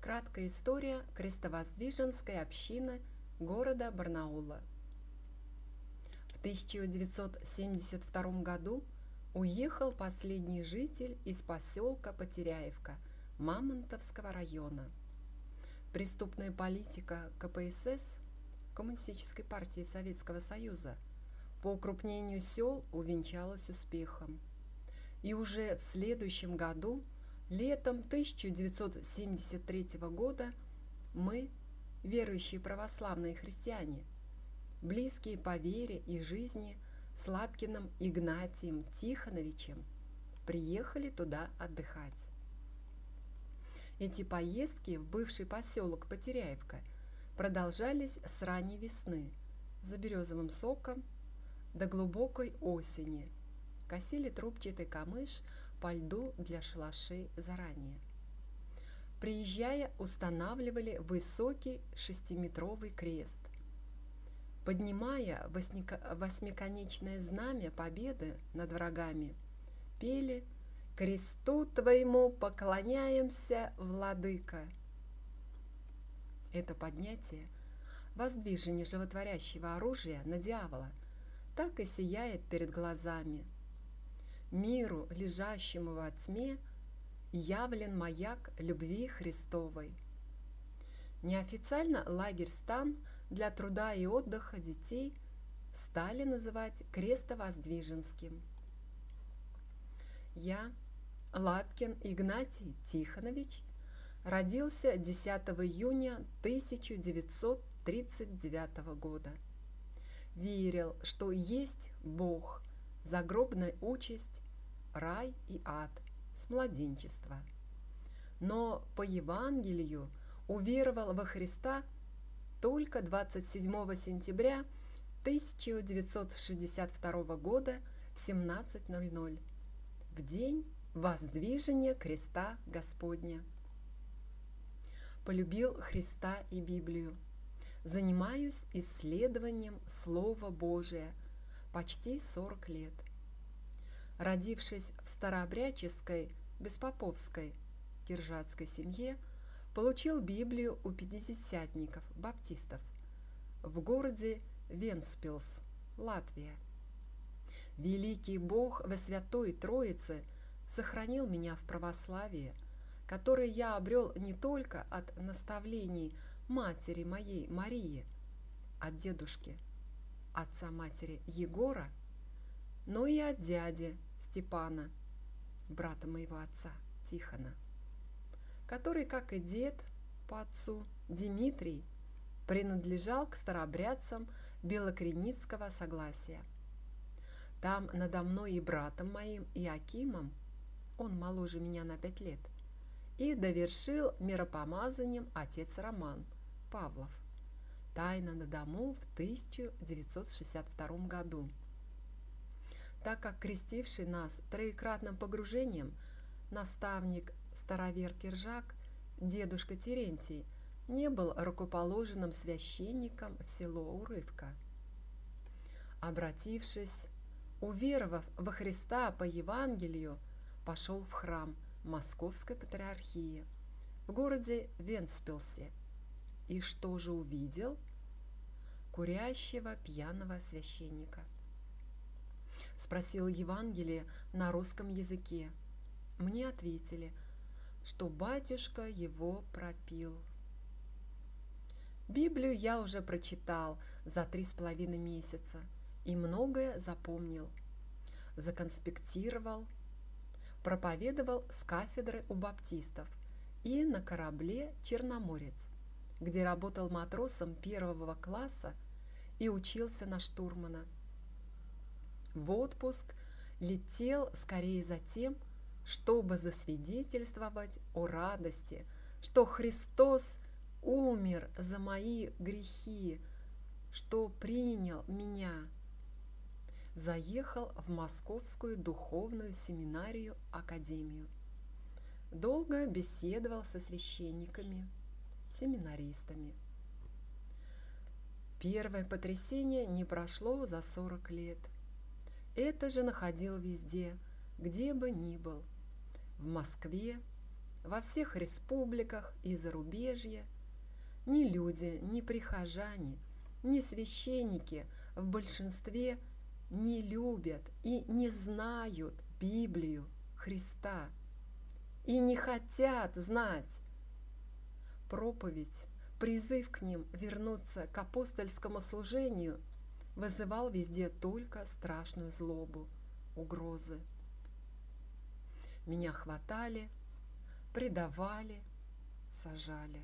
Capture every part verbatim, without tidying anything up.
Краткая история крестовоздвиженской общины города Барнаула. В тысяча девятьсот семьдесят втором году уехал последний житель из поселка Потеряевка Мамонтовского района. Преступная политика ка пэ эс эс, Коммунистической партии Советского Союза, по укрупнению сел увенчалась успехом. И уже в следующем году, летом тысяча девятьсот семьдесят третьего года, мы, верующие православные христиане, близкие по вере и жизни с Лапкиным Игнатием Тихоновичем, приехали туда отдыхать. Эти поездки в бывший поселок Потеряевка продолжались с ранней весны за березовым соком до глубокой осени. Косили трубчатый камыш по льду для шалашей заранее. Приезжая, устанавливали высокий шестиметровый крест. Поднимая восьмиконечное знамя победы над врагами, пели «Кресту твоему поклоняемся, владыка». Это поднятие, воздвижение животворящего оружия на дьявола, так и сияет перед глазами. Миру, лежащему во тьме, явлен маяк любви Христовой. Неофициально лагерь-стан для труда и отдыха детей стали называть Крестовоздвиженским. Я, Лапкин Игнатий Тихонович, родился десятого июня тысяча девятьсот тридцать девятого года. Верил, что есть Бог, загробная участь, рай и ад с младенчества. Но по Евангелию уверовал во Христа только двадцать седьмого сентября тысяча девятьсот шестьдесят второго года в семнадцать ноль ноль, в день воздвижения креста Господня. Полюбил Христа и Библию. Занимаюсь исследованием Слова Божия почти сорок лет. Родившись в старообрядческой, беспоповской, киржатской семье, получил Библию у пятидесятников, баптистов, в городе Вентспилс, Латвия. Великий Бог во Святой Троице сохранил меня в православии, которое я обрел не только от наставлений матери моей Марии, от дедушки, отца матери Егора, но и от дяди Степана, брата моего отца Тихона, который, как и дед по отцу Дмитрий, принадлежал к старообрядцам Белокреницкого согласия. Там надо мной и братом моим Иакимом, он моложе меня на пять лет, и довершил миропомазанием отец Роман Павлов, тайно на дому в тысяча девятьсот шестьдесят втором году. Так как крестивший нас троекратным погружением наставник старовер Киржак, дедушка Терентий, не был рукоположенным священником в село Урывка. Обратившись, уверовав во Христа по Евангелию, пошел в храм Московской Патриархии в городе Вентспилсе. И что же увидел? Курящего пьяного священника. Спросил Евангелие на русском языке. Мне ответили, что батюшка его пропил. Библию я уже прочитал за три с половиной месяца и многое запомнил, законспектировал, проповедовал с кафедры у баптистов и на корабле «Черноморец», где работал матросом первого класса и учился на штурмана. В отпуск летел скорее за тем, чтобы засвидетельствовать о радости, что Христос умер за мои грехи, что принял меня. Заехал в Московскую духовную семинарию академию. Долго беседовал со священниками, семинаристами. Первое потрясение не прошло за сорок лет. Это же находил везде, где бы ни был. В Москве, во всех республиках и зарубежье, ни люди, ни прихожане, ни священники в большинстве не любят и не знают Библию Христа и не хотят знать. Проповедь, призыв к ним вернуться к апостольскому служению вызывал везде только страшную злобу, угрозы. Меня хватали, предавали, сажали.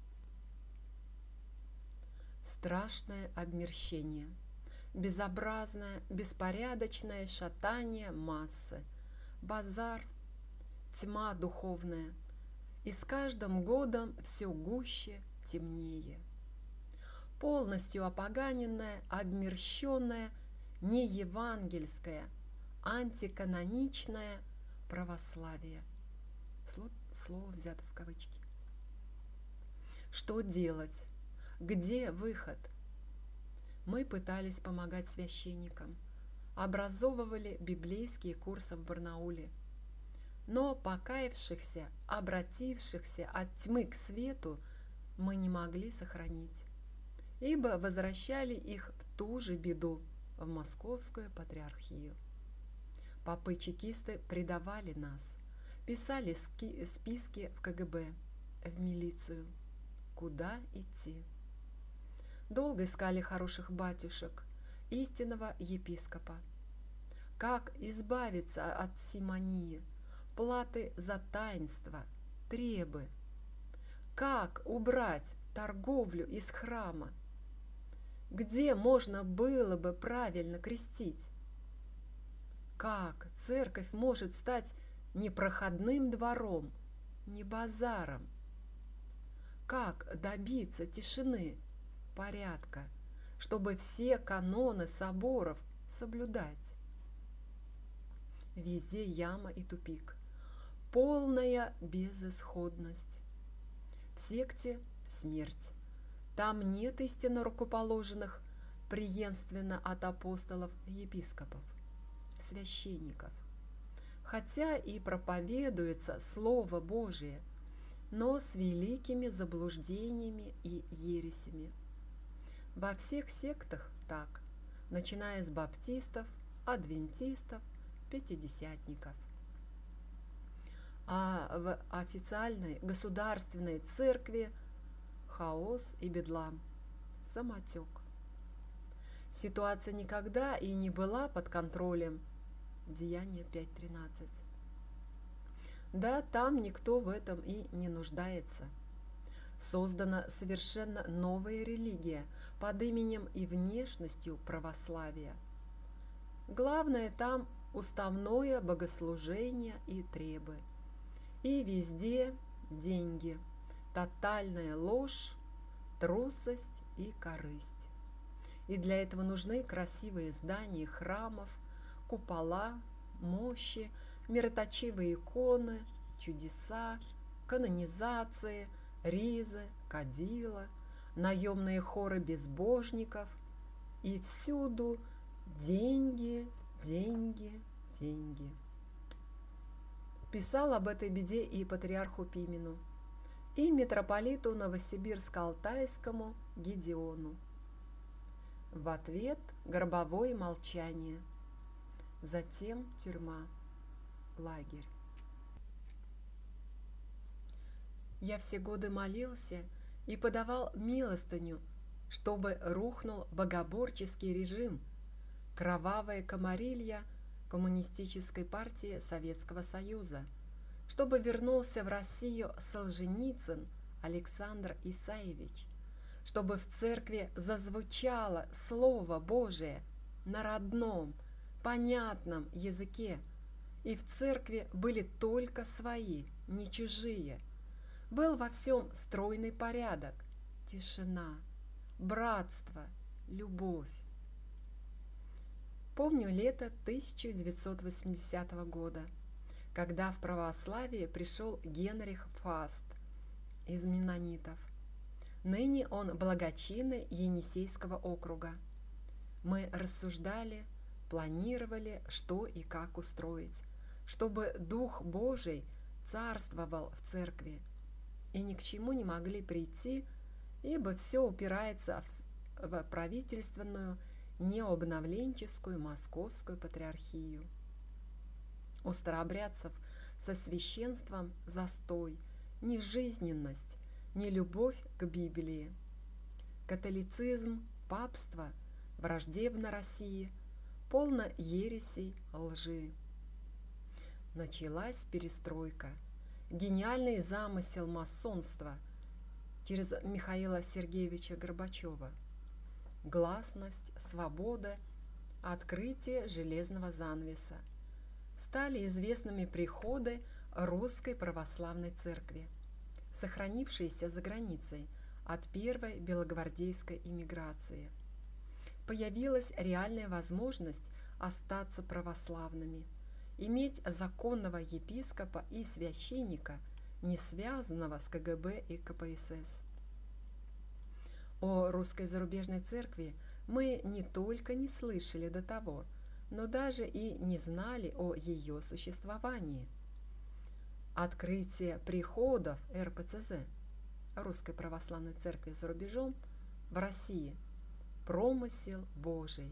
Страшное обмерщение, безобразное, беспорядочное шатание массы, базар, тьма духовная, и с каждым годом все гуще, темнее. Полностью опоганенное, обмерщенное, неевангельское, антиканоничное православие. Слово взято в кавычки. Что делать? Где выход? Мы пытались помогать священникам, образовывали библейские курсы в Барнауле. Но покаявшихся, обратившихся от тьмы к свету мы не могли сохранить, ибо возвращали их в ту же беду, в Московскую патриархию. Попы-чекисты предавали нас, писали списки в ка гэ бэ, в милицию. Куда идти? Долго искали хороших батюшек, истинного епископа. Как избавиться от симонии, платы за таинство, требы? Как убрать торговлю из храма? Где можно было бы правильно крестить? Как церковь может стать не проходным двором, не базаром? Как добиться тишины, порядка, чтобы все каноны соборов соблюдать? Везде яма и тупик, полная безысходность. В секте смерть. Там нет истинно рукоположенных, преемственно от апостолов епископов, священников. Хотя и проповедуется Слово Божие, но с великими заблуждениями и ересями. Во всех сектах так, начиная с баптистов, адвентистов, пятидесятников. А в официальной государственной церкви хаос и бедлам, самотек. Ситуация никогда и не была под контролем. Деяние пять тринадцать. Да, там никто в этом и не нуждается. Создана совершенно новая религия под именем и внешностью православия. Главное там уставное богослужение и требы. И везде деньги, тотальная ложь, трусость и корысть. И для этого нужны красивые здания храмов, купола, мощи, мироточивые иконы, чудеса, канонизации, ризы, кадила, наемные хоры безбожников. И всюду деньги, деньги, деньги. Писал об этой беде и патриарху Пимену, и митрополиту Новосибирско-Алтайскому Гедеону. В ответ гробовое молчание, затем тюрьма, лагерь. Я все годы молился и подавал милостыню, чтобы рухнул богоборческий режим, кровавая комарилья Коммунистической партии Советского Союза, чтобы вернулся в Россию Солженицын Александр Исаевич, чтобы в церкви зазвучало Слово Божие на родном, понятном языке, и в церкви были только свои, не чужие. Был во всем стройный порядок, тишина, братство, любовь. Помню лето тысяча девятьсот восьмидесятого года, когда в православие пришел Генрих Фаст из меннонитов. Ныне он благочинный Енисейского округа. Мы рассуждали, планировали, что и как устроить, чтобы Дух Божий царствовал в церкви, и ни к чему не могли прийти, ибо все упирается в, в правительственную необновленческую московскую патриархию. У старообрядцев со священством застой, нежизненность, нелюбовь к Библии. Католицизм, папство враждебно России, полно ересей, лжи. Началась перестройка, гениальный замысел масонства через Михаила Сергеевича Горбачева. Гласность, свобода, открытие железного занавеса. Стали известными приходы Русской Православной Церкви, сохранившиеся за границей от первой белогвардейской иммиграции. Появилась реальная возможность остаться православными, иметь законного епископа и священника, не связанного с ка гэ бэ и ка пэ эс эс. О русской зарубежной церкви мы не только не слышали до того, но даже и не знали о ее существовании. Открытие приходов эр пэ цэ зэ, Русской Православной Церкви за рубежом, в России – промысел Божий.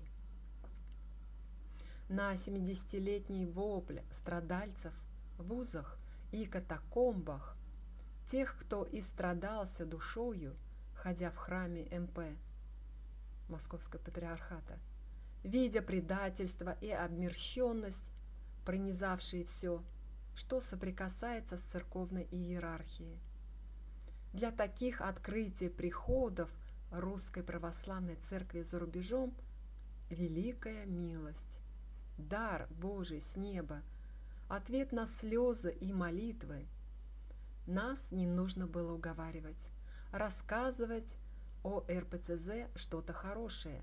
На семидесятилетний вопль страдальцев в вузах и катакомбах, тех, кто истрадался душою, ходя в храме эм пэ, Московского патриархата, видя предательство и обмерщенность, пронизавшие все, что соприкасается с церковной иерархией. Для таких открытий приходов Русской Православной Церкви за рубежом великая милость, дар Божий с неба, ответ на слезы и молитвы. Нас не нужно было уговаривать, рассказывать о эр пэ цэ зэ что-то хорошее.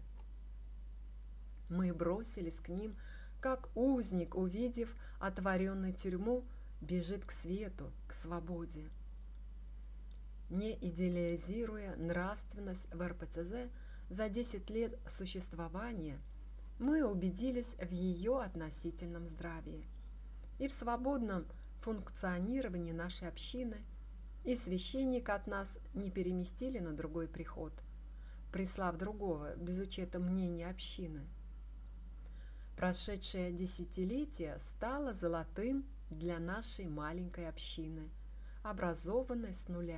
Мы бросились к ним, как узник, увидев отворенную тюрьму, бежит к свету, к свободе. Не идеализируя нравственность в эр пэ цэ зэ, за десять лет существования мы убедились в ее относительном здравии и в свободном функционировании нашей общины, и священника от нас не переместили на другой приход, прислав другого без учета мнения общины. Прошедшее десятилетие стало золотым для нашей маленькой общины, образованной с нуля.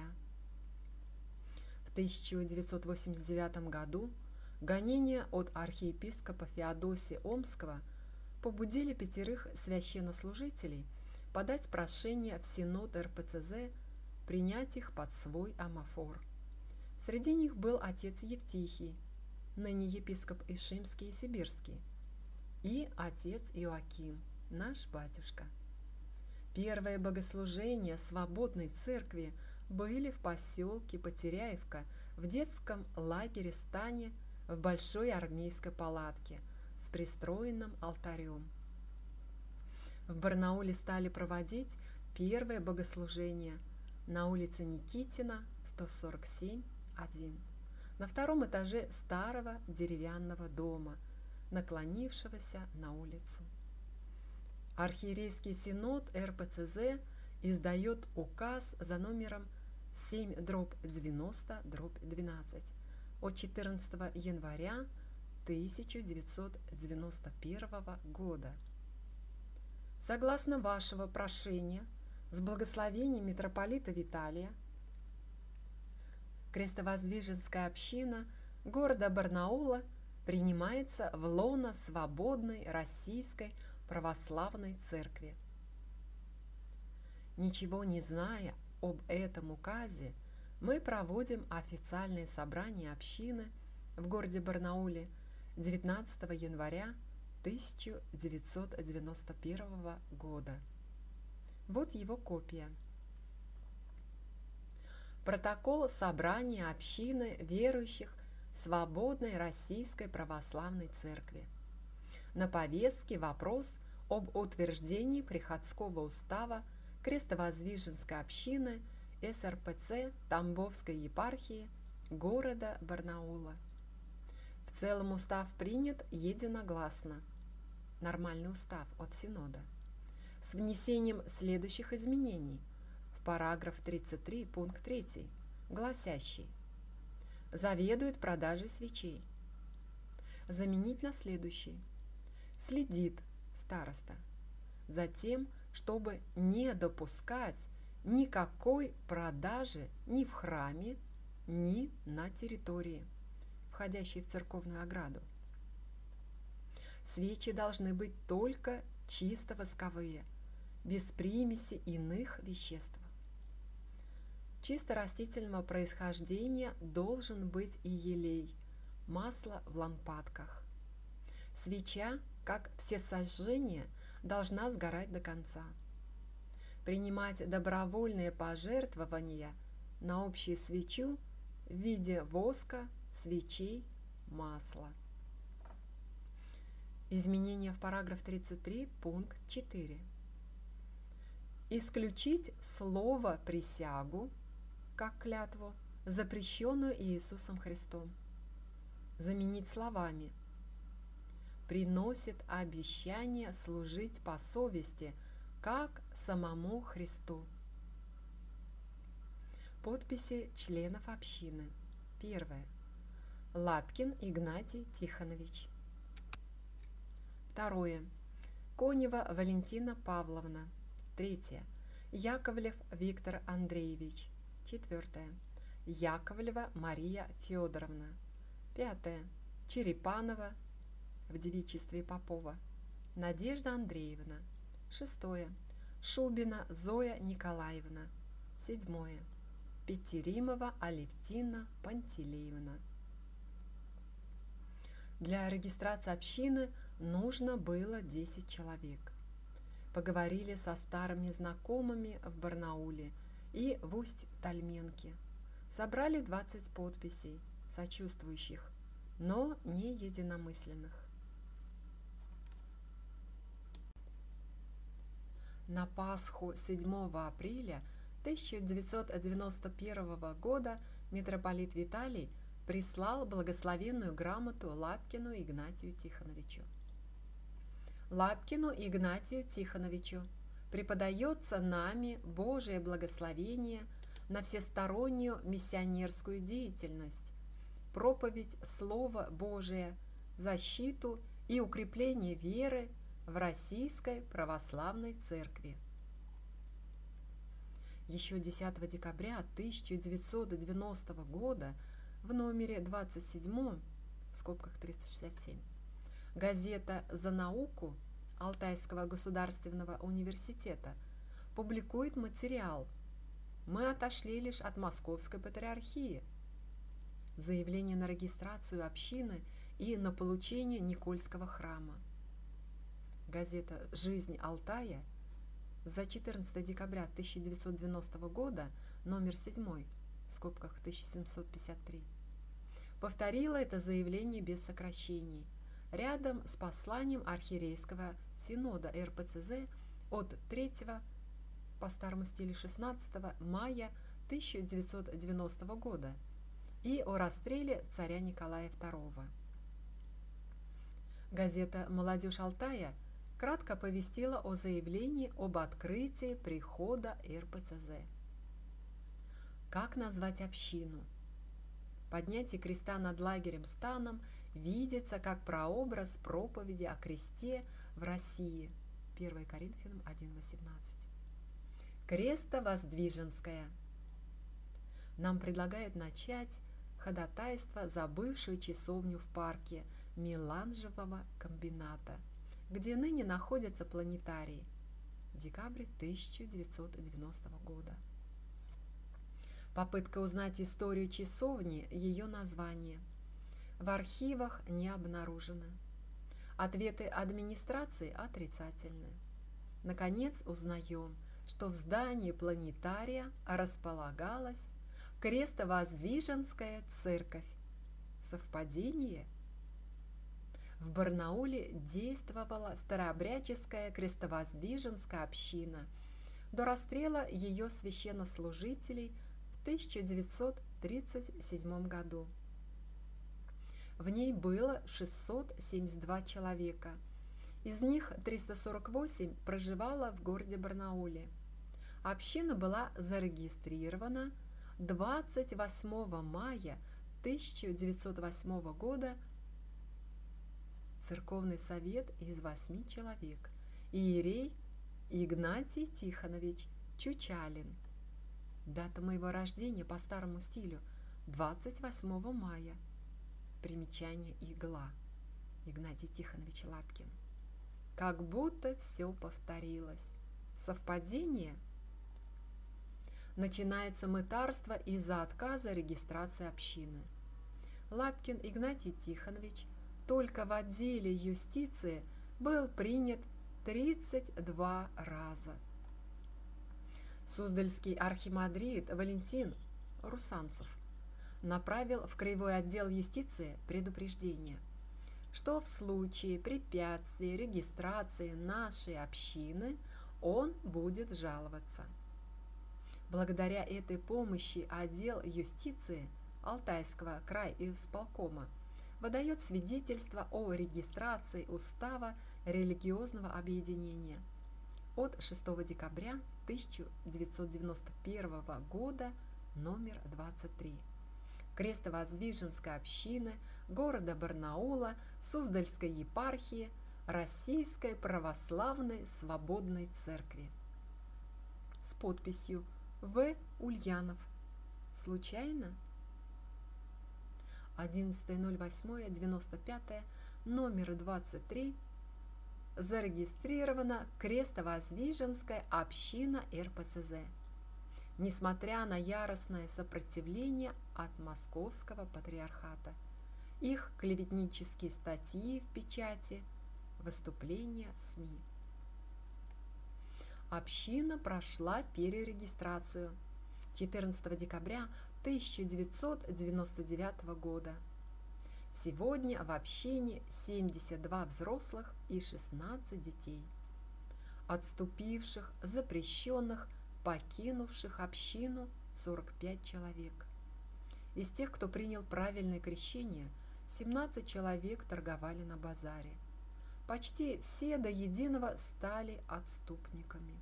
В тысяча девятьсот восемьдесят девятом году гонения от архиепископа Феодосия Омского побудили пятерых священнослужителей подать прошение в Синод эр пэ цэ зэ, принять их под свой амафор. Среди них был отец Евтихий, ныне епископ Ишимский и Сибирский, и отец Иоаким, наш батюшка. Первые богослужения свободной церкви были в поселке Потеряевка, в детском лагере Стане, в большой армейской палатке с пристроенным алтарем. В Барнауле стали проводить первое богослужение на улице Никитина, сто сорок семь, один, на втором этаже старого деревянного дома, наклонившегося на улицу. Архиерейский синод эр пэ цэ зэ издает указ за номером семь дробь девяносто дробь двенадцать от четырнадцатого января тысяча девятьсот девяносто первого года. Согласно вашего прошения, с благословения митрополита Виталия, крестовоздвиженская община города Барнаула принимается в лоно свободной Российской Православной Церкви. Ничего не зная об этом указе, мы проводим официальное собрание общины в городе Барнауле девятнадцатого января тысяча девятьсот девяносто первого года. Вот его копия. Протокол собрания общины верующих Свободной Российской Православной Церкви. На повестке вопрос об утверждении приходского устава Крестовоздвиженской общины эс эр пэ цэ Тамбовской епархии города Барнаула. В целом устав принят единогласно. Нормальный устав от Синода. с внесением следующих изменений в параграф тридцать три, пункт три, гласящий: заведует продажей свечей, заменить на следующий: следит староста за тем, чтобы не допускать никакой продажи ни в храме, ни на территории, входящей в церковную ограду. Свечи должны быть только чисто восковые, без примеси иных веществ. Чисто растительного происхождения должен быть и елей, масло в лампадках. Свеча, как всесожжение, должна сгорать до конца. Принимать добровольные пожертвования на общую свечу в виде воска, свечей, масла. Изменение в параграф тридцать три, пункт четыре. Исключить слово «присягу» как клятву, запрещенную Иисусом Христом. Заменить словами: приносит обещание служить по совести, как самому Христу. Подписи членов общины. Первое. Лапкин Игнатий Тихонович. Второе. Конева Валентина Павловна. Третье. Яковлев Виктор Андреевич. Четвертое. Яковлева Мария Федоровна. Пятое. Черепанова в девичестве Попова Надежда Андреевна. Шестое. Шубина Зоя Николаевна. Седьмое. Петеримова Алевтина Пантелеевна. Для регистрации общины нужно было десять человек. Поговорили со старыми знакомыми в Барнауле и в Усть-Тальменке. Собрали двадцать подписей, сочувствующих, но не единомысленных. На Пасху седьмого апреля тысяча девятьсот девяносто первого года митрополит Виталий прислал благословенную грамоту Лапкину Игнатию Тихоновичу. Лапкину Игнатию Тихоновичу преподается нами Божие благословение на всестороннюю миссионерскую деятельность, проповедь Слова Божия, защиту и укрепление веры в Российской Православной Церкви. Еще десятого декабря тысяча девятьсот девяностого года в номере двадцать седьмом, в скобках триста шестьдесят семь, газета «За науку» Алтайского государственного университета публикует материал «Мы отошли лишь от Московской патриархии», заявление на регистрацию общины и на получение Никольского храма. Газета «Жизнь Алтая» за четырнадцатого декабря тысяча девятьсот девяностого года, номер семь, в скобках тысяча семьсот пятьдесят три, повторила это заявление без сокращений, рядом с посланием архиерейского синода эр пэ цэ зэ от третьего по старому стилю шестнадцатого мая тысяча девятьсот девяностого года и о расстреле царя Николая второго. Газета «Молодежь Алтая» кратко повестила о заявлении об открытии прихода эр пэ цэ зэ. Как назвать общину? Поднятие креста над лагерем станом видится как прообраз проповеди о кресте в России. первое Коринфянам один восемнадцать. Крестовоздвиженская. Нам предлагают начать ходатайство за бывшую часовню в парке Меланжевого комбината, где ныне находятся планетарии. Декабрь тысяча девятьсот девяностого года. Попытка узнать историю часовни, ее название. В архивах не обнаружено. Ответы администрации отрицательны. Наконец узнаем, что в здании планетария располагалась Крестовоздвиженская церковь. Совпадение? В Барнауле действовала старообрядческая крестовоздвиженская община до расстрела ее священнослужителей в тысяча девятьсот тридцать седьмом году. В ней было шестьсот семьдесят два человека, Из них триста сорок восемь проживало в городе Барнауле. Община была зарегистрирована двадцать восьмого мая тысяча девятьсот восьмого года. Церковный совет из восьми человек. Иерей Игнатий Тихонович Чучалин. Дата моего рождения по старому стилю двадцать восьмого мая. Примечание игла. Игнатий Тихонович Лапкин. Как будто все повторилось. Совпадение? Начинается мытарство из-за отказа регистрации общины. Лапкин Игнатий Тихонович только в отделе юстиции был принят тридцать два раза. Суздальский архимандрит Валентин Русанцев направил в краевой отдел юстиции предупреждение, что в случае препятствия регистрации нашей общины он будет жаловаться. Благодаря этой помощи отдел юстиции Алтайского крайисполкома выдает свидетельство о регистрации устава религиозного объединения от шестого декабря тысяча девятьсот девяносто первого года номер двадцать три. Крестовоздвиженской общины города Барнаула Суздальской епархии Российской православной свободной церкви. С подписью В. Ульянов. Случайно? одиннадцатое ноль восьмое девяносто пятое, номер двадцать три. Зарегистрирована Крестовоздвиженская община эр пэ цэ зэ. Несмотря на яростное сопротивление от Московского патриархата, их клеветнические статьи в печати, выступления СМИ. Община прошла перерегистрацию четырнадцатого декабря тысяча девятьсот девяносто девятого года. Сегодня в общине семьдесят два взрослых и шестнадцать детей, отступивших, запрещенных, покинувших общину сорок пять человек. Из тех, кто принял правильное крещение, семнадцать человек торговали на базаре. Почти все до единого стали отступниками.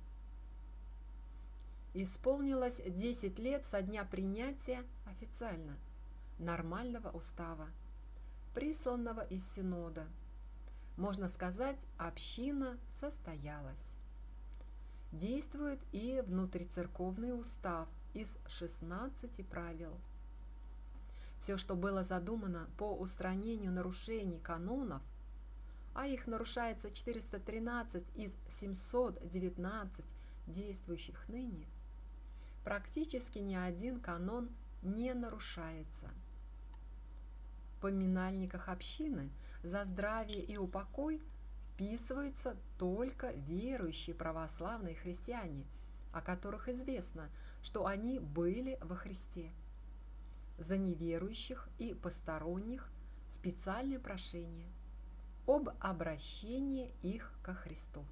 Исполнилось десять лет со дня принятия официально нормального устава, присланного из Синода. Можно сказать, община состоялась. Действует и внутрицерковный устав из шестнадцати правил. Все, что было задумано по устранению нарушений канонов, а их нарушается четыреста тринадцать из семисот девятнадцати действующих ныне, практически ни один канон не нарушается. В поминальниках общины за здравие и упокой вписываются только верующие православные христиане, о которых известно, что они были во Христе. За неверующих и посторонних специальное прошение об обращении их ко Христу.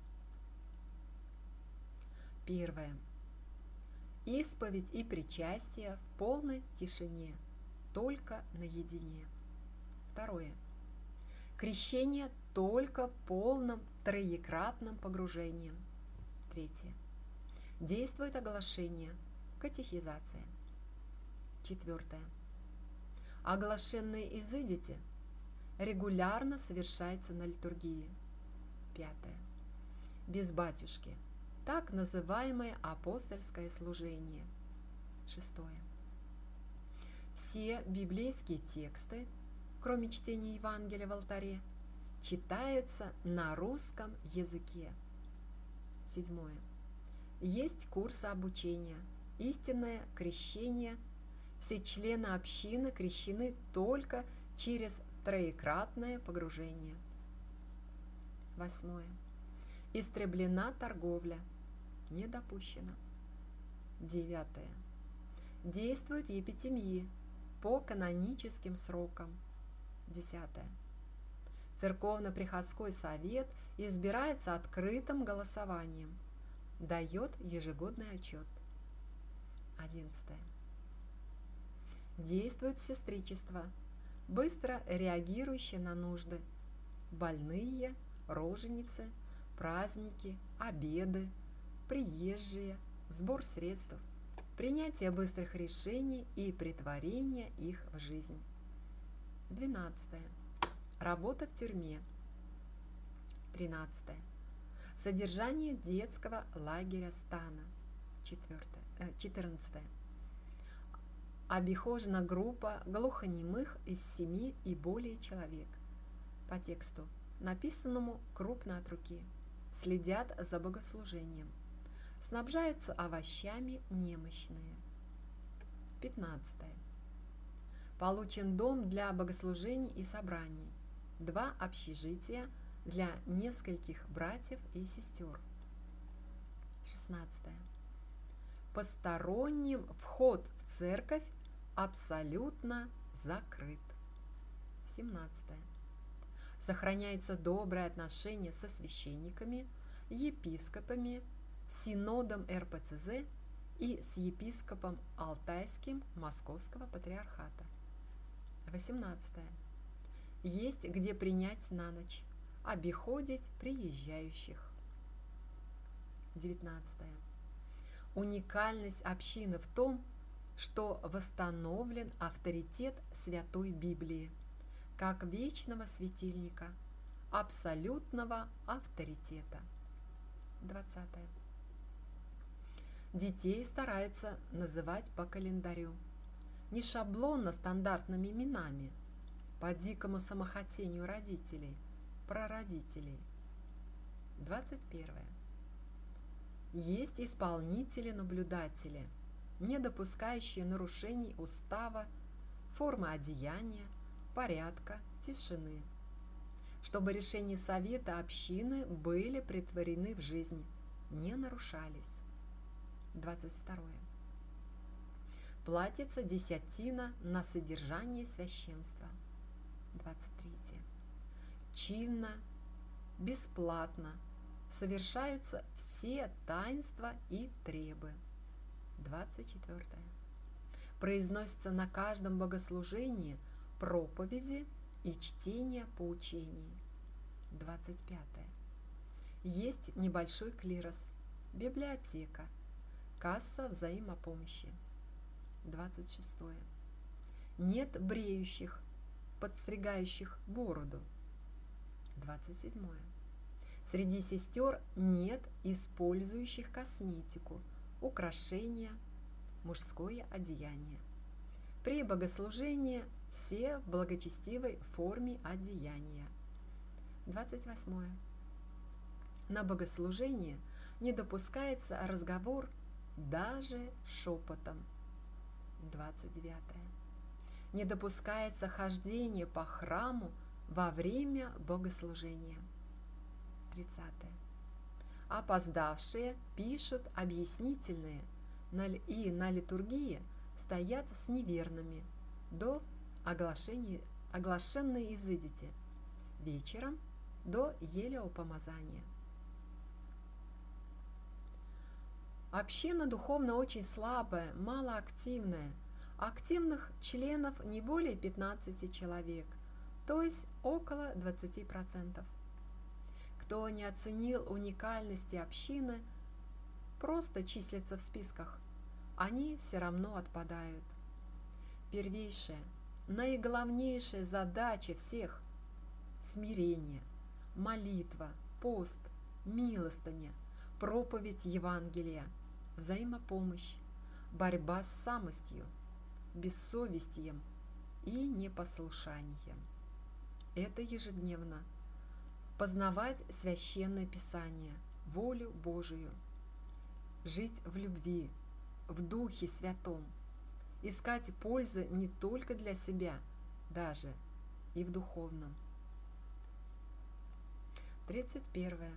Первое. Исповедь и причастие в полной тишине, только наедине. Второе. Крещение только полным троекратным погружением. Третье. Действует оглашение, катехизация. Четвертое. Оглашенные изыдите регулярно совершается на литургии. Пятое. Без батюшки. Так называемое апостольское служение. Шестое. Все библейские тексты, кроме чтения Евангелия в алтаре, читаются на русском языке. Седьмое. Есть курсы обучения, истинное крещение. Все члены общины крещены только через троекратное погружение. Восьмое. Истреблена торговля. Не допущено. Девятое. Действуют епитемии по каноническим срокам. Десятое. Церковно-приходской совет избирается открытым голосованием. Дает ежегодный отчет. Одиннадцатое. Действует сестричество, быстро реагирующее на нужды. Больные, роженицы, праздники, обеды, приезжие, сбор средств, принятие быстрых решений и претворение их в жизнь. двенадцатое. Работа в тюрьме. тринадцатое. Содержание детского лагеря стана. четырнадцатое. Обихожена группа глухонемых из семи и более человек. По тексту, написанному крупно от руки. Следят за богослужением. Снабжаются овощами немощные. пятнадцатое. Получен дом для богослужений и собраний. Два общежития для нескольких братьев и сестер. шестнадцатое. Посторонним вход в церковь абсолютно закрыт. семнадцатое. Сохраняется доброе отношение со священниками, епископами, синодом эр пэ цэ зэ и с епископом Алтайским Московского патриархата. восемнадцатое. Есть где принять на ночь, обиходить приезжающих. девятнадцатое. Уникальность общины в том, что восстановлен авторитет Святой Библии, как вечного светильника, абсолютного авторитета. двадцатое. Детей стараются называть по календарю, не шаблонно стандартными именами, по дикому самохотению родителей, прародителей. двадцать первое. Есть исполнители-наблюдатели, не допускающие нарушений устава, формы одеяния, порядка, тишины, чтобы решения совета общины были претворены в жизнь, не нарушались. двадцать второе. Платится десятина на содержание священства. двадцать третье. Чинно, бесплатно совершаются все таинства и требы. двадцать четвертое. Произносятся на каждом богослужении проповеди и чтение поучений. двадцать пятое. Есть небольшой клирос, библиотека, касса взаимопомощи. двадцать шестое. Нет бреющих, подстригающих бороду. двадцать седьмое. Среди сестер нет использующих косметику, украшения, мужское одеяние. При богослужении все в благочестивой форме одеяния. двадцать восьмое. На богослужении не допускается разговор даже шепотом. двадцать девятое. Не допускается хождение по храму во время богослужения. тридцатое. Опоздавшие пишут объяснительные и на литургии стоят с неверными до оглашения, оглашенной изыдите, вечером до елеопомазания. Община духовно очень слабая, малоактивная. Активных членов не более пятнадцати человек, то есть около двадцати процентов. Кто не оценил уникальности общины, просто числится в списках. Они все равно отпадают. Первейшая, наиглавнейшая задача всех – смирение, молитва, пост, милостыня, проповедь Евангелия, взаимопомощь, борьба с самостью, бессовестием и непослушанием. Это ежедневно. Познавать священное Писание, волю Божию, жить в любви, в Духе Святом, искать пользы не только для себя, даже и в духовном. тридцать первое.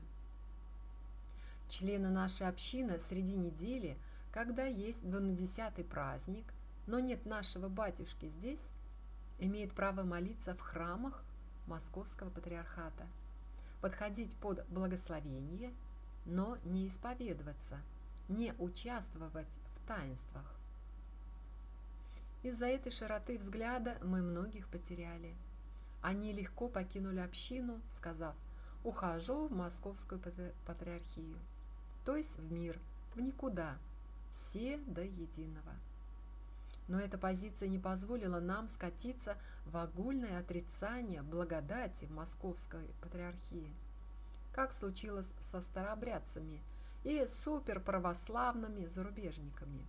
Члены нашей общины среди недели, когда есть двунадесятый праздник, но нет нашего батюшки здесь, имеют право молиться в храмах Московского патриархата, подходить под благословение, но не исповедоваться, не участвовать в таинствах. Из-за этой широты взгляда мы многих потеряли. Они легко покинули общину, сказав: ухожу в Московскую патриархию, то есть в мир, в никуда, все до единого. Но эта позиция не позволила нам скатиться в огульное отрицание благодати в Московской патриархии, как случилось со старообрядцами и суперправославными зарубежниками.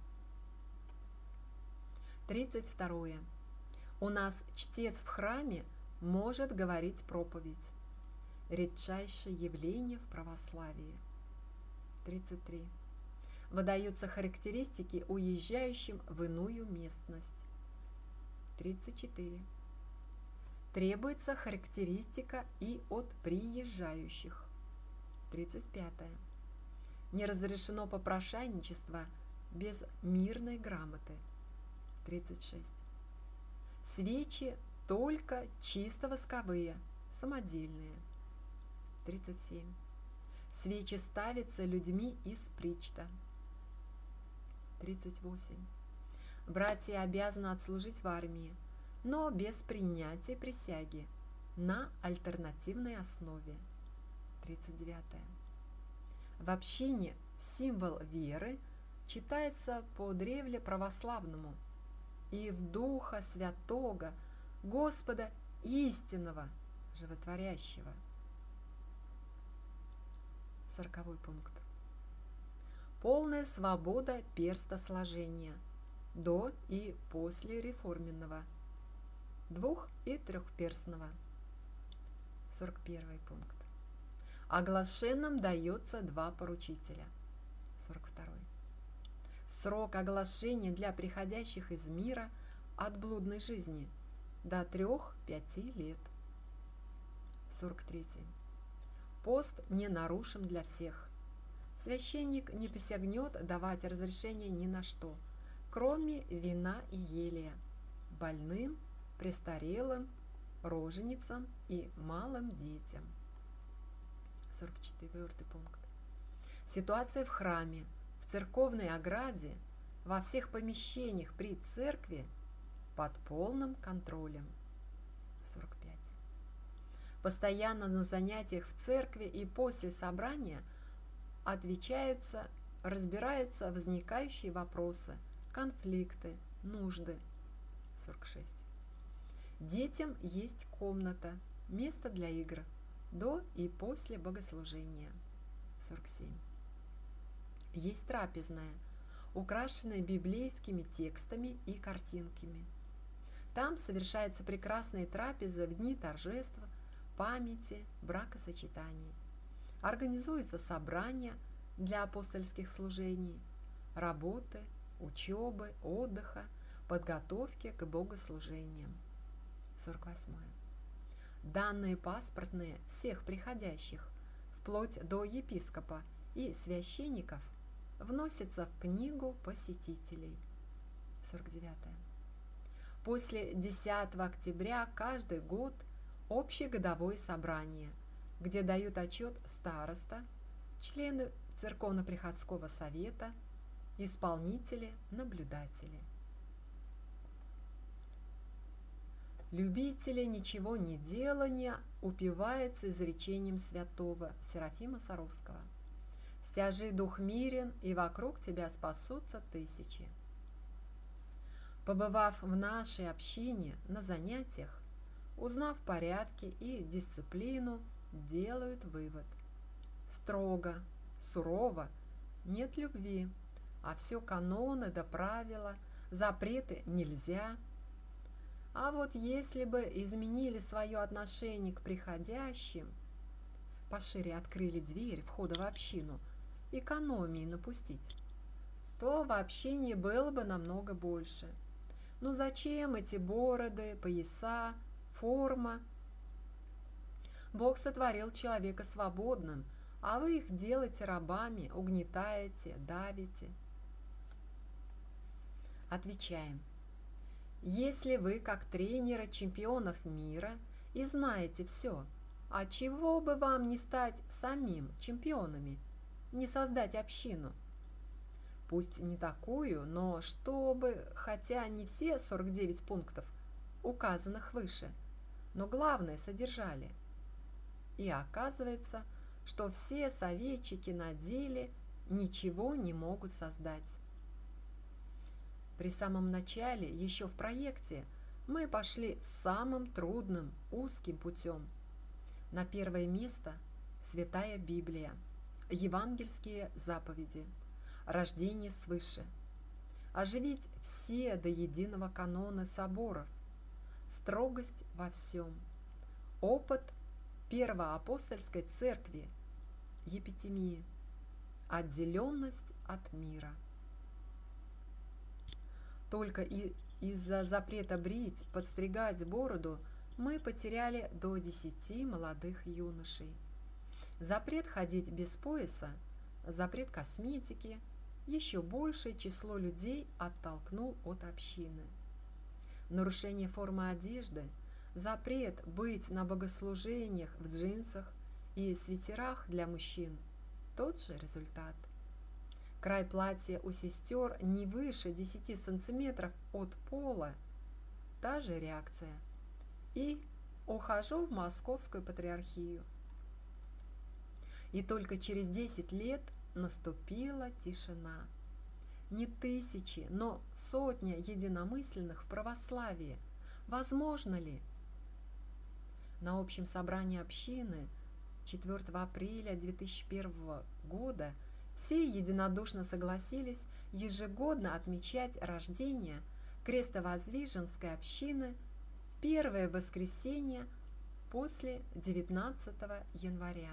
тридцать второе. У нас чтец в храме может говорить проповедь. Редчайшее явление в православии. тридцать три. Выдаются характеристики уезжающим в иную местность. тридцать четыре. Требуется характеристика и от приезжающих. тридцать пятое. Не разрешено попрошайничество без мирной грамоты. тридцать шесть. Свечи только чисто восковые, самодельные. тридцать семь. Свечи ставятся людьми из причта. тридцать восемь. Братья обязаны отслужить в армии, но без принятия присяги, на альтернативной основе. тридцать девятое. В общине символ веры читается по древле православному и в Духа Святого, Господа истинного, животворящего. Сороковой пункт. Полная свобода перстосложения до и после реформенного, двух- и трехперстного. сорок первый пункт. Оглашенным дается два поручителя. сорок второй. Срок оглашения для приходящих из мира от блудной жизни до трех-пяти лет. сорок третий. Пост не нарушим для всех. Священник не посягнет давать разрешение ни на что, кроме вина и елия, больным, престарелым, роженицам и малым детям. сорок четвёртый пункт. Ситуация в храме, в церковной ограде, во всех помещениях при церкви под полным контролем. сорок пять. Постоянно на занятиях в церкви и после собрания отвечаются, разбираются возникающие вопросы, конфликты, нужды. сорок шесть. Детям есть комната, место для игр до и после богослужения. сорок семь. Есть трапезная, украшенная библейскими текстами и картинками. Там совершаются прекрасные трапезы в дни торжеств, памяти, бракосочетаний. Организуются собрания для апостольских служений, работы, учебы, отдыха, подготовки к богослужениям. сорок восьмое. Данные паспортные всех приходящих, вплоть до епископа и священников, вносятся в книгу посетителей. сорок девятое. После десятого октября каждый год общегодовое собрание, где дают отчет староста, члены церковно-приходского совета, исполнители, наблюдатели. Любители ничего не делания упиваются изречением святого Серафима Саровского: «Стяжи дух мирен, и вокруг тебя спасутся тысячи». Побывав в нашей общине на занятиях, узнав порядки и дисциплину, делают вывод: строго, сурово, нет любви, а все каноны да правила, запреты нельзя. А вот если бы изменили свое отношение к приходящим, пошире открыли дверь входа в общину, экономии напустить, то в общине было бы намного больше. Ну зачем эти бороды, пояса, форма? Бог сотворил человека свободным, а вы их делаете рабами, угнетаете, давите. Отвечаем. Если вы, как тренеры чемпионов мира, и знаете все, а чего бы вам не стать самим чемпионами, не создать общину? Пусть не такую, но чтобы, хотя не все сорок девять пунктов, указанных выше, но главное содержали. И оказывается, что все советчики на деле ничего не могут создать. При самом начале, еще в проекте, мы пошли самым трудным, узким путем. На первое место – Святая Библия, евангельские заповеди, рождение свыше. Оживить все до единого канона соборов, строгость во всем, опыт первоапостольской церкви, епитемии, отделенность от мира. Только и из-за запрета брить, подстригать бороду мы потеряли до десяти молодых юношей. Запрет ходить без пояса, запрет косметики, еще большее число людей оттолкнул от общины. Нарушение формы одежды, запрет быть на богослужениях в джинсах и свитерах для мужчин – тот же результат. Край платья у сестер не выше десяти сантиметров от пола – та же реакция. И ухожу в Московскую патриархию. И только через десять лет наступила тишина. Не тысячи, но сотня единомысленных в православии. Возможно ли? На общем собрании общины четвёртого апреля две тысячи первого года все единодушно согласились ежегодно отмечать рождение Крестовоздвиженской общины в первое воскресенье после девятнадцатого января.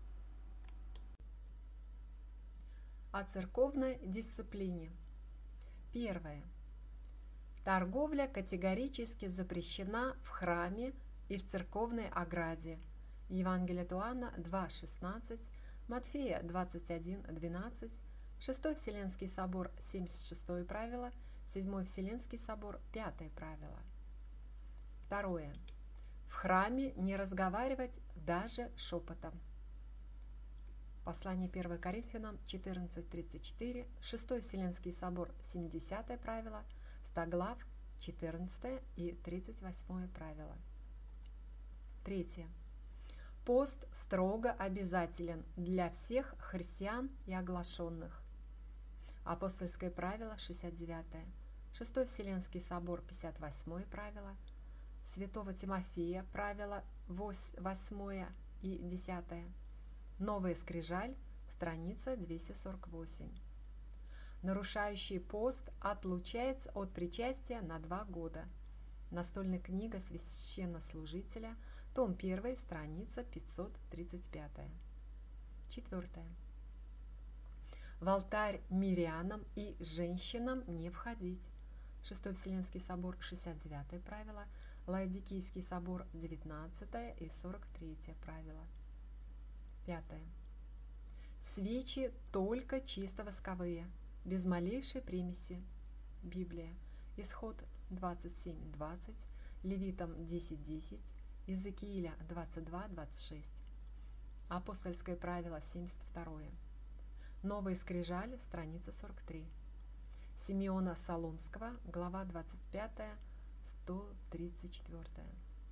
О церковной дисциплине. Первое. Торговля категорически запрещена в храме и в церковной ограде. Евангелие от Иоанна два шестнадцать, Матфея двадцать один двенадцать, Шестой Вселенский собор семьдесят шестое правило, Седьмой Вселенский собор пятое правило. Второе. В храме не разговаривать даже шепотом. Послание первое Коринфянам четырнадцать тридцать четыре, Шестой Вселенский собор семидесятое правило, Стоглав четырнадцатое и тридцать восьмое правило. Третье. Пост строго обязателен для всех христиан и оглашенных. Апостольское правило шестьдесят девятое, Шестой Вселенский собор пятьдесят восьмое правило, Святого Тимофея правило восьмое и десятое, Новая скрижаль, страница двести сорок восемь. Нарушающий пост отлучается от причастия на два года. Настольная книга священнослужителя, том первый, страница пятьсот тридцать пять. Четвертое. В алтарь мирянам и женщинам не входить. Шестой Вселенский собор шестьдесят девятое правило, Лаодикийский собор девятнадцатое и сорок третье правило. Пятое. Свечи только чисто восковые, без малейшей примеси. Библия. Исход двадцать семь двадцать, Левитам десять десять, Иезекииля двадцать два двадцать шесть. Апостольское правило семьдесят второе. Новая скрижаль, страница сорок три. Симеона Солунского, глава двадцать пятая, сто тридцать четвёртая.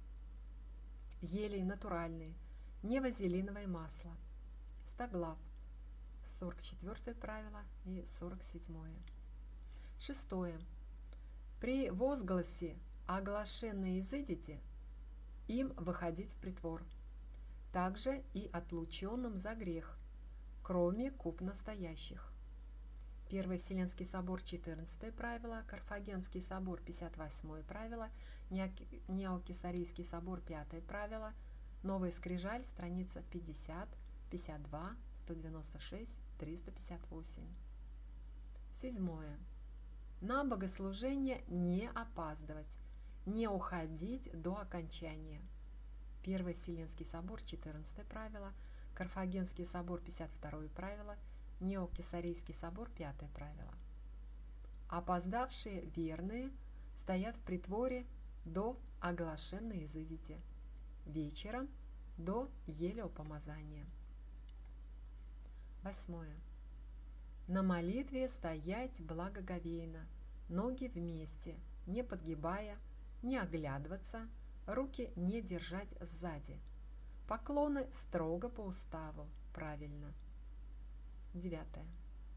Елей натуральный, не вазелиновое масло. Стоглав, сорок четвёртое правило и сорок седьмое. Шестое. При возгласе «оглашенные изыдите» им выходить в притвор. Также и отлученным за грех, кроме куп настоящих. Первый Вселенский собор четырнадцатое правило, Карфагенский собор пятьдесят восьмое правило, Неокесарийский собор пятое правило, Новая скрижаль, страница пятьдесят, пятьдесят два, сто девяносто шесть, триста пятьдесят восемь. Седьмое. На богослужение не опаздывать, не уходить до окончания. Первый Вселенский собор четырнадцатое правило, Карфагенский собор пятьдесят второе правило, Неокесарийский собор пятое правило. Опоздавшие верные стоят в притворе до оглашенной изыдите, вечером до елеопомазания. Восьмое. На молитве стоять благоговейно, ноги вместе, не подгибая, не оглядываться, руки не держать сзади. Поклоны строго по уставу, правильно. Девятое.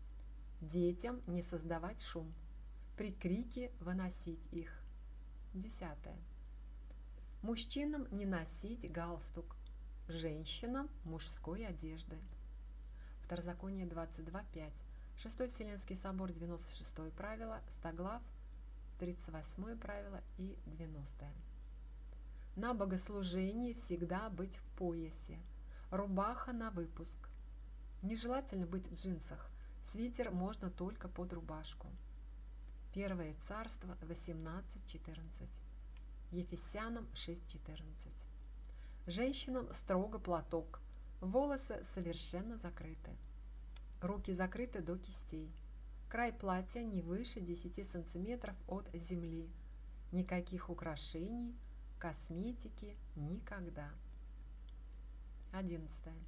Детям не создавать шум, при крике выносить их. Десятое. Мужчинам не носить галстук, женщинам мужской одежды. Второзаконие двадцать два пять. Шестой Вселенский собор, девяносто шестое правило, Стоглав, тридцать восьмое правило и девяностое. На богослужении всегда быть в поясе, рубаха на выпуск. Нежелательно быть в джинсах, свитер можно только под рубашку. Первое царство восемнадцать четырнадцать. Ефесянам шесть четырнадцать. Женщинам строго платок, волосы совершенно закрыты. Руки закрыты до кистей. Край платья не выше десяти сантиметров от земли. Никаких украшений, косметики никогда. Одиннадцатое.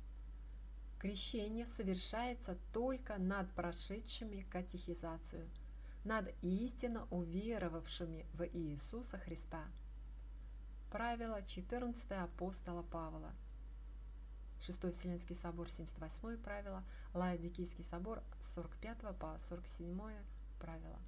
Крещение совершается только над прошедшими катехизацию, над истинно уверовавшими в Иисуса Христа. Правило четырнадцатое апостола Павла. Шестой Вселенский собор, семьдесят восьмое правило, Лаодикийский собор, с сорок пятого по сорок седьмое правило.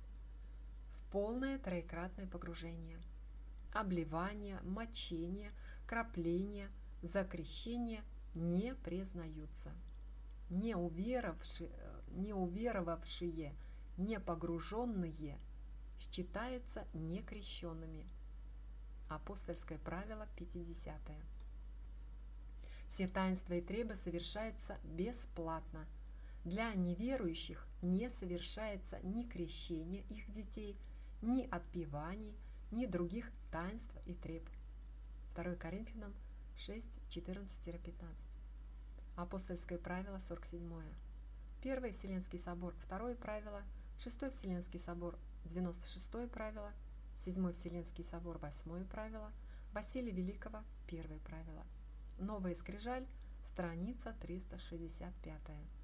В полное троекратное погружение. Обливание, мочение, крапление, закрещение не признаются. Не уверовавшие, не уверовавшие, не погруженные считаются некрещенными. Апостольское правило пятидесятое. Все таинства и требы совершаются бесплатно. Для неверующих не совершается ни крещение их детей, ни отпеваний, ни других таинств и треб. второе Коринфянам шесть четырнадцать пятнадцать. Апостольское правило сорок седьмое. Первый Вселенский собор, второе правило, шестой Вселенский собор, девяносто шестое правило, седьмой Вселенский собор, восьмое правило, Василия Великого, первое правило. Новая скрижаль, страница триста шестьдесят пять.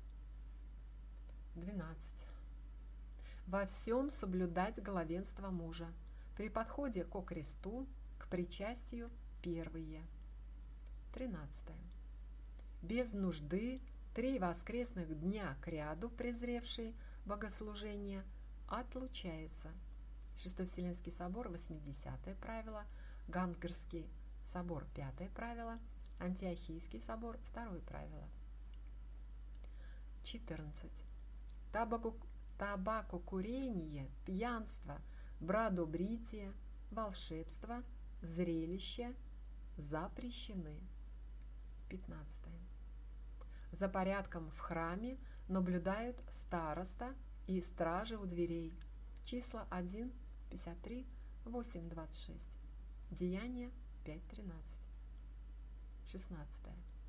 двенадцать. Во всем соблюдать главенство мужа. При подходе ко кресту, к причастию первые. тринадцать. Без нужды три воскресных дня кряду презревший богослужение отлучается. Шестой Вселенский собор, восьмидесятое правило, Гангерский собор, пятое правило, Антиохийский собор, второе правило. четырнадцать. Табаку, табакокурение, пьянство, брадобритие, волшебство, зрелище запрещены. пятнадцать. За порядком в храме наблюдают староста и стражи у дверей. Числа один, пятьдесят три, восемь, двадцать шесть. Деяния пять, тринадцать. шестнадцать.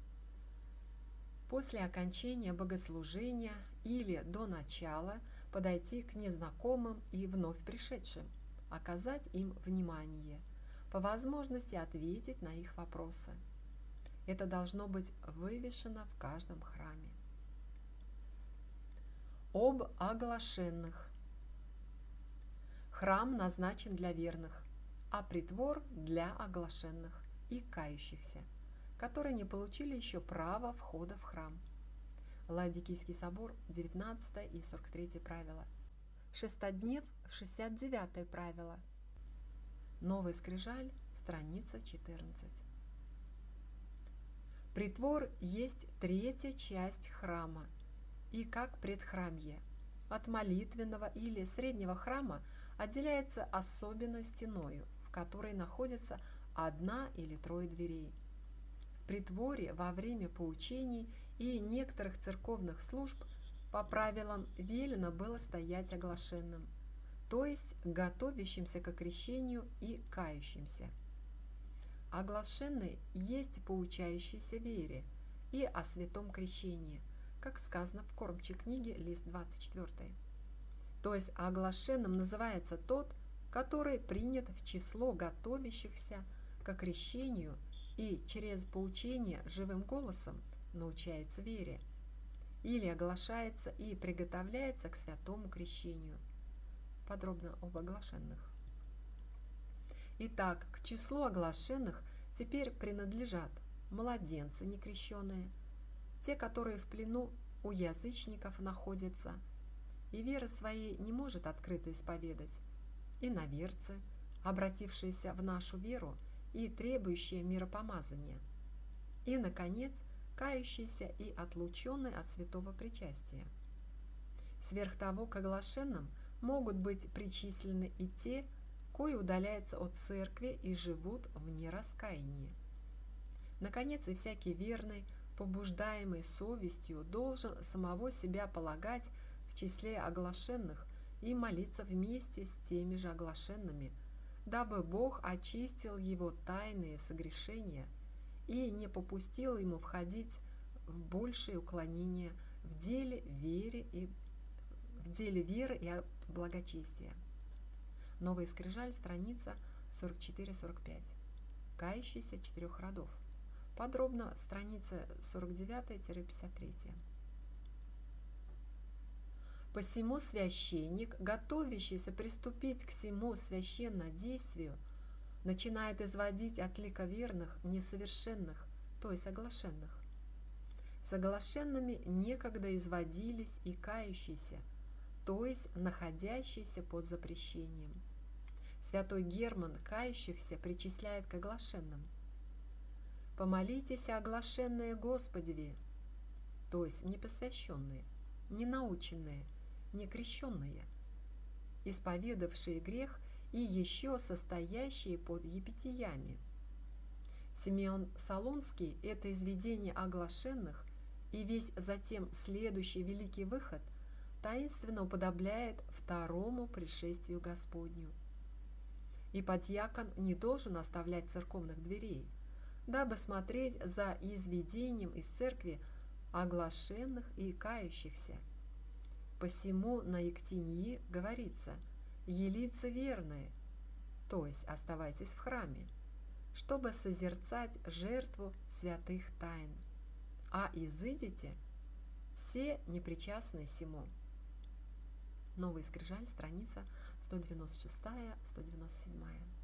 После окончания богослужения или до начала подойти к незнакомым и вновь пришедшим, оказать им внимание, по возможности ответить на их вопросы. Это должно быть вывешено в каждом храме. Об оглашенных. Храм назначен для верных, а притвор для оглашенных и кающихся, которые не получили еще права входа в храм. Лаодикийский собор, девятнадцатое и сорок третье правило. Шестоднев, шестьдесят девятое правило. Новая скрижаль, страница четырнадцать. Притвор есть третья часть храма, и как предхрамье. От молитвенного или среднего храма отделяется особенной стеною, в которой находится одна или трое дверей. В притворе во время поучений и некоторых церковных служб по правилам велено было стоять оглашенным, то есть готовящимся к крещению и кающимся. Оглашенный есть поучающийся вере и о святом крещении, как сказано в кормчей книге, лист двадцать четыре. То есть оглашенным называется тот, который принят в число готовящихся к крещению и через поучение живым голосом научается вере, или оглашается и приготовляется к святому крещению. Подробно об оглашенных. Итак, к числу оглашенных теперь принадлежат младенцы некрещенные, те, которые в плену у язычников находятся, и веры своей не может открыто исповедать, иноверцы, обратившиеся в нашу веру и требующие миропомазания, и, наконец, кающиеся и отлученные от святого причастия. Сверх того, к оглашенным могут быть причислены и те, кои удаляются от церкви и живут в нераскаянии. Наконец, и всякий верный, побуждаемый совестью, должен самого себя полагать в числе оглашенных и молиться вместе с теми же оглашенными, дабы Бог очистил его тайные согрешения и не попустил ему входить в большее уклонение в деле веры и в деле веры и благочестия. Новая скрижаль, страница сорок четыре сорок пять. Кающийся четырех родов. Подробно страница сорок девять пятьдесят три. Посему священник, готовящийся приступить к сему священнодействию, начинает изводить от лика верных несовершенных, то есть оглашенных. Соглашенными некогда изводились и кающиеся, то есть находящиеся под запрещением. Святой Герман кающихся причисляет к оглашенным. «Помолитесь, оглашенные Господеве», то есть непосвященные, ненаученные, некрещенные, исповедавшие грех и еще состоящие под епитиями. Симеон Солунский это изведение оглашенных и весь затем следующий великий выход таинственно уподобляет второму пришествию Господню. И подьякон не должен оставлять церковных дверей, дабы смотреть за изведением из церкви оглашенных и кающихся. Посему на Ектинии говорится: «Елицы верные», то есть оставайтесь в храме, чтобы созерцать жертву святых тайн, а изыдите все непричастные сему. Новая скрижаль, страница сто девяносто шесть — сто девяносто семь.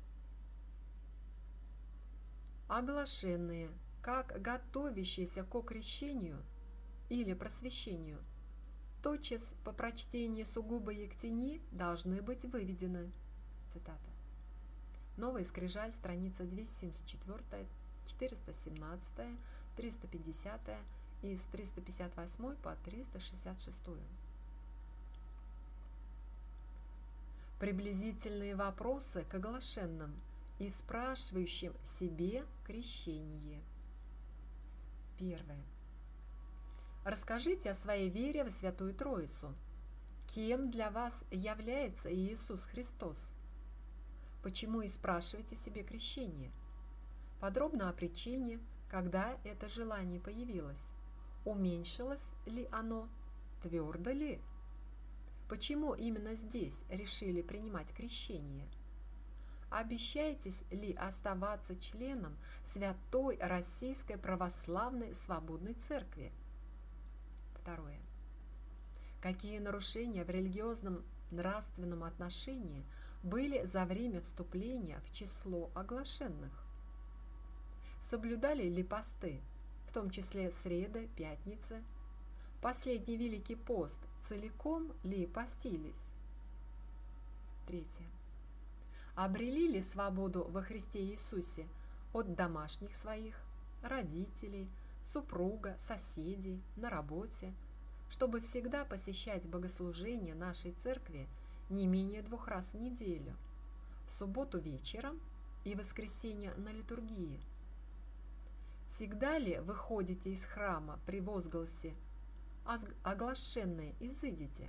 Оглашенные, как готовящиеся ко крещению или просвещению, тотчас по прочтении сугубо Ектинии должны быть выведены. Цитата. Новая скрижаль, страница двести семьдесят четыре, четыреста семнадцать, триста пятьдесят и с триста пятьдесят восемь по триста шестьдесят шесть. Приблизительные вопросы к оглашенным и спрашивающим себе крещение. Первое. Расскажите о своей вере в Святую Троицу. Кем для вас является Иисус Христос? Почему и спрашиваете себе крещение? Подробно о причине, когда это желание появилось. Уменьшилось ли оно? Твердо ли? Почему именно здесь решили принимать крещение? Обещаетесь ли оставаться членом Святой Российской Православной Свободной Церкви? Второе. Какие нарушения в религиозном нравственном отношении были за время вступления в число оглашенных? Соблюдали ли посты, в том числе среды, пятницы? Последний Великий пост целиком ли постились? Третье. Обрели ли свободу во Христе Иисусе от домашних своих, родителей, супруга, соседей, на работе, чтобы всегда посещать богослужение нашей церкви не менее двух раз в неделю, в субботу вечером и в воскресенье на литургии? Всегда ли вы ходите из храма при возгласе «Оглашенные, изыдите»?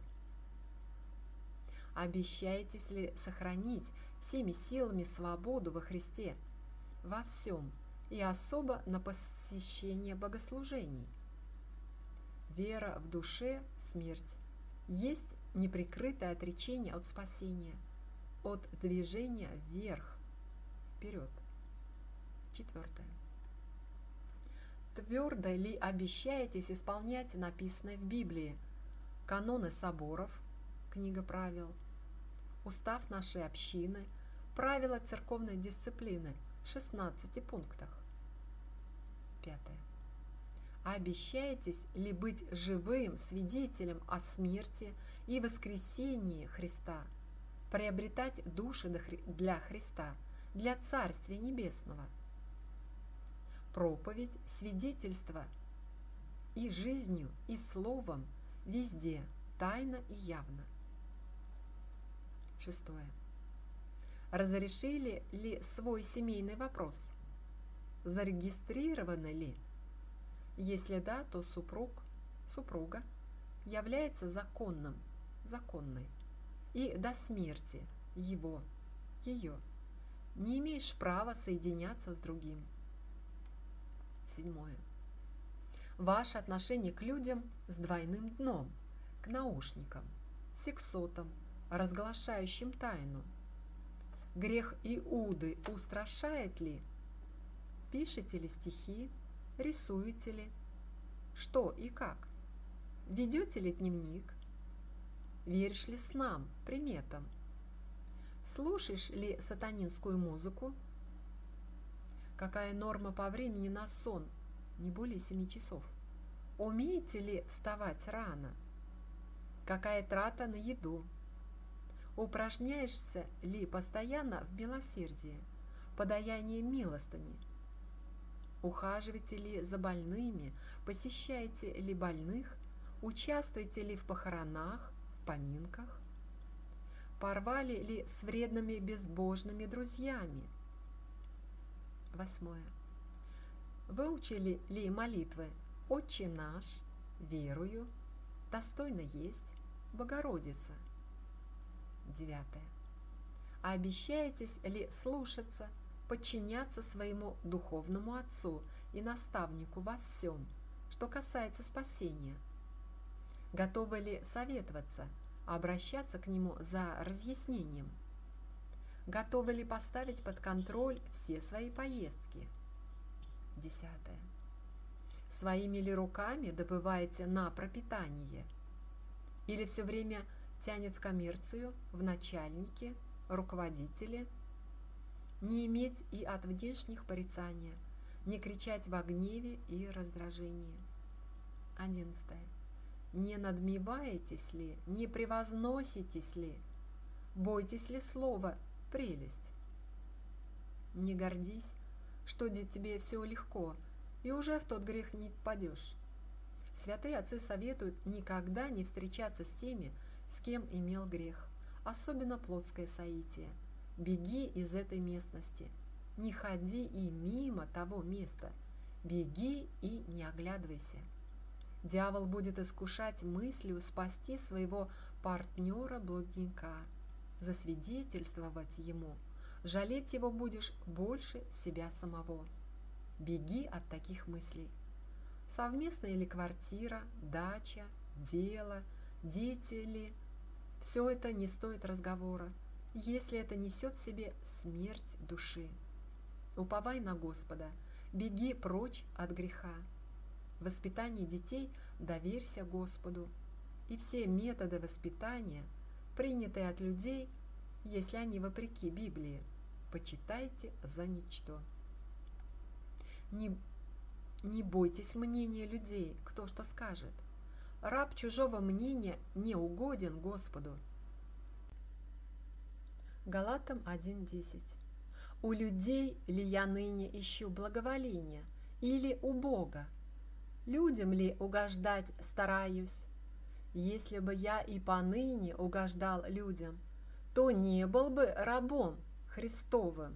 Обещаетесь ли сохранить всеми силами свободу во Христе во всем и особо на посещение богослужений? Вера в душе – смерть, есть неприкрытое отречение от спасения, от движения вверх, вперед. Четвертое. Твердо ли обещаетесь исполнять написанное в Библии, каноны соборов, книга правил, устав нашей общины, правила церковной дисциплины в шестнадцати пунктах? Пятое. Обещаетесь ли быть живым свидетелем о смерти и воскресении Христа, приобретать души для Христа, для Царствия Небесного? Проповедь, свидетельство и жизнью, и словом везде, тайно и явно. Шестое. Разрешили ли свой семейный вопрос? Зарегистрированы ли? Если да, то супруг, супруга является законным, законной, и до смерти его, ее не имеешь права соединяться с другим. Седьмое. Ваше отношение к людям с двойным дном, к наушникам, сексотам, разглашающим тайну. Грех Иуды устрашает ли? Пишете ли стихи? Рисуете ли? Что и как? Ведете ли дневник? Веришь ли снам, приметам? Слушаешь ли сатанинскую музыку? Какая норма по времени на сон? Не более семи часов. Умеете ли вставать рано? Какая трата на еду? Упражняешься ли постоянно в милосердии, подаянии милостыни? Ухаживаете ли за больными, посещаете ли больных, участвуете ли в похоронах, в поминках? Порвали ли с вредными безбожными друзьями? Восьмое. Выучили ли молитвы «Отче наш», «Верую», «Достойно есть», «Богородица»? Девятое. Обещаетесь ли слушаться, подчиняться своему духовному отцу и наставнику во всем, что касается спасения? Готовы ли советоваться, обращаться к нему за разъяснением? Готовы ли поставить под контроль все свои поездки? Десятое. Своими ли руками добываете на пропитание? Или все время тянет в коммерцию, в начальники, руководители? Не иметь и от внешних порицания, не кричать во гневе и раздражении. Одиннадцатое. Не надмеваетесь ли, не превозноситесь ли? Бойтесь ли слова «прелесть»? Не гордись, что тебе все легко, и уже в тот грех не попадешь. Святые отцы советуют никогда не встречаться с теми, с кем имел грех, особенно плотское соитие. Беги из этой местности, не ходи и мимо того места, беги и не оглядывайся. Дьявол будет искушать мыслью спасти своего партнера-блудника, засвидетельствовать ему, жалеть его будешь больше себя самого. Беги от таких мыслей. Совместная ли квартира, дача, дело, дети ли? Все это не стоит разговора, если это несет в себе смерть души. Уповай на Господа, беги прочь от греха. В воспитании детей доверься Господу, и все методы воспитания, принятые от людей, если они вопреки Библии, почитайте за ничто. Не, не бойтесь мнения людей, кто что скажет. Раб чужого мнения не угоден Господу. Галатам один десять. У людей ли я ныне ищу благоволения, или у Бога? Людям ли угождать стараюсь? Если бы я и поныне угождал людям, то не был бы рабом Христовым.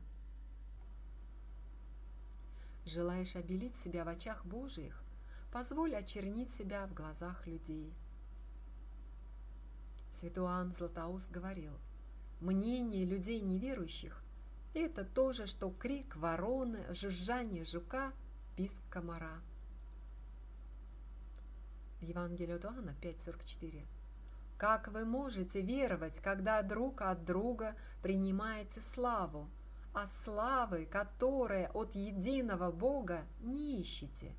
Желаешь обелить себя в очах Божиих, позволь очернить себя в глазах людей. Святой Иоанн Златоуст говорил: мнение людей неверующих – это то же, что крик вороны, жужжание жука, писк комара. Евангелие от Иоанна пять сорок четыре. Как вы можете веровать, когда друг от друга принимаете славу, а славы, которая от единого Бога, не ищете?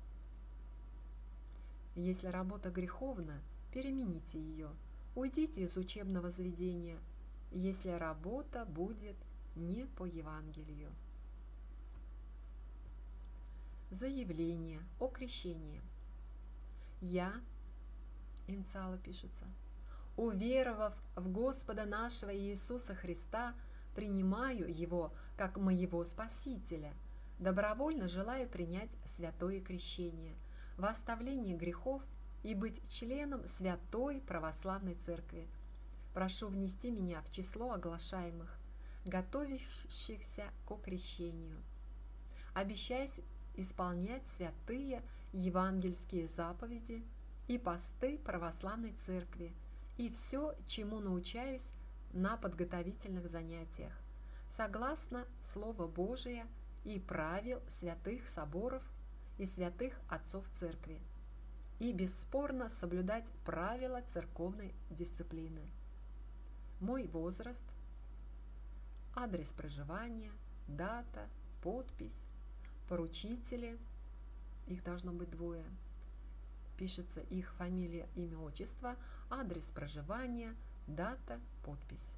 Если работа греховна, перемените ее, уйдите из учебного заведения, если работа будет не по Евангелию. Заявление о крещении. Я, инициалы пишутся, уверовав в Господа нашего Иисуса Христа, принимаю Его как моего Спасителя, добровольно желаю принять святое крещение во оставление грехов и быть членом Святой Православной Церкви. Прошу внести меня в число оглашаемых, готовящихся к крещению. Обещаюсь исполнять святые евангельские заповеди и посты Православной Церкви и все, чему научаюсь на подготовительных занятиях, согласно Слова Божия и правил святых соборов и святых отцов Церкви, и бесспорно соблюдать правила церковной дисциплины. Мой возраст, адрес проживания, дата, подпись, поручители, их должно быть двое, пишется их фамилия, имя, отчество, адрес проживания, дата, подпись.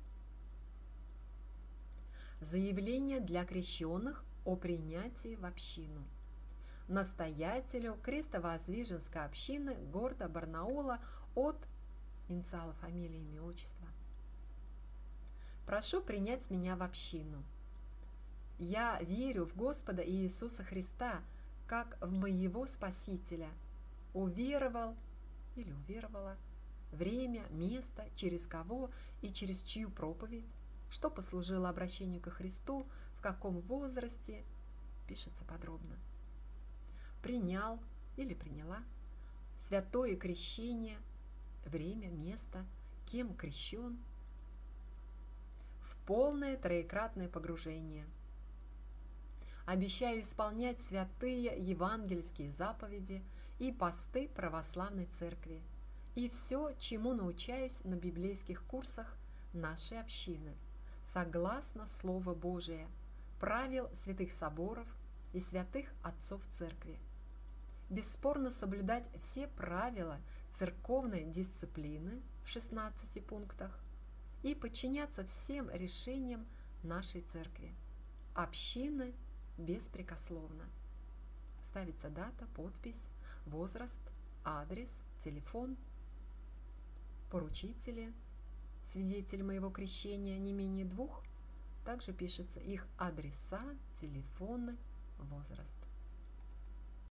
Заявление для крещенных о принятии в общину. Настоятелю Крестовоздвиженской общины города Барнаула от инициала фамилии, имя, отчество. Прошу принять меня в общину. Я верю в Господа Иисуса Христа, как в моего Спасителя. Уверовал или уверовала время, место, через кого и через чью проповедь, что послужило обращению ко Христу, в каком возрасте, пишется подробно. Принял или приняла святое крещение, время, место, кем крещен, в полное троекратное погружение. Обещаю исполнять святые евангельские заповеди и посты Православной Церкви и все, чему научаюсь на библейских курсах нашей общины, согласно Слова Божия, правил святых соборов и святых отцов Церкви. Бесспорно соблюдать все правила церковной дисциплины в шестнадцати пунктах и подчиняться всем решениям нашей Церкви. Общины беспрекословно. Ставится дата, подпись, возраст, адрес, телефон, поручители, свидетель моего крещения не менее двух, также пишется их адреса, телефоны, возраст.